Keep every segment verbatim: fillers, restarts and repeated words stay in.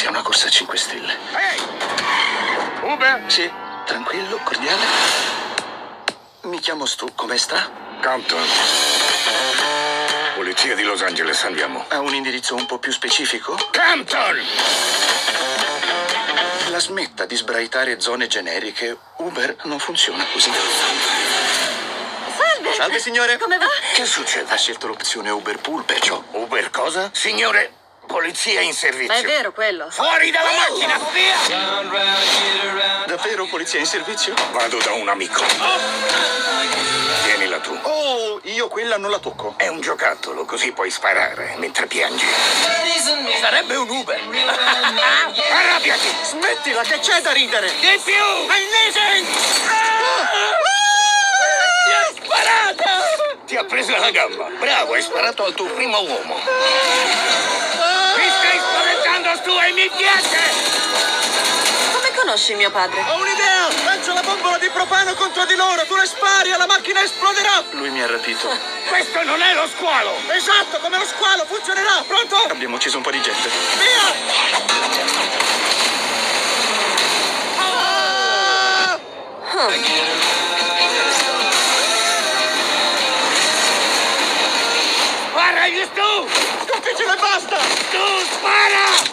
sia una corsa a cinque stelle. Ehi! Uber? Sì, tranquillo, cordiale. Mi chiamo Stu, come sta? Compton. Polizia di Los Angeles, andiamo. Ha un indirizzo un po' più specifico? Compton! La smetta di sbraitare zone generiche. Uber non funziona così. Salve! Salve, signore. Come va? Che succede? Ha scelto l'opzione Uber Pool, perciò. Uber cosa? Signore, polizia in servizio. Ma è vero quello. Fuori dalla macchina, via! Davvero polizia in servizio? Vado da un amico. Tienila tu. Oh, io quella non la tocco. È un giocattolo, così puoi sparare mentre piangi. Sarebbe un Uber. Arrabbiati! Smettila, che c'è da ridere? Di più! Amazing! Ti ha preso la gamba. Bravo, hai sparato al tuo primo uomo. Mi stai spaventando, Stu, e mi piace! Come conosci mio padre? Ho un'idea! Lancio la bombola di propano contro di loro! Tu le spari e la macchina esploderà! Lui mi ha rapito. Questo non è lo squalo! Esatto, come lo squalo! Funzionerà! Pronto? Abbiamo ucciso un po' di gente. Via! Spara, gli Stu! Sconfiggilo e basta! Stu, spara!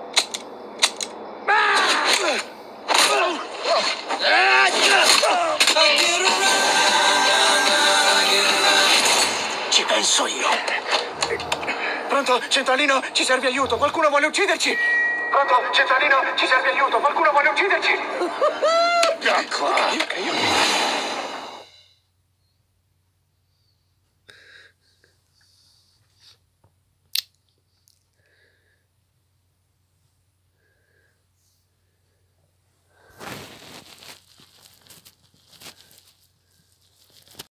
Ci penso io. Pronto? Centralino, ci serve aiuto. Qualcuno vuole ucciderci. Pronto? Centralino, ci serve aiuto. Qualcuno vuole ucciderci. Da qua. Ok, ok, ok.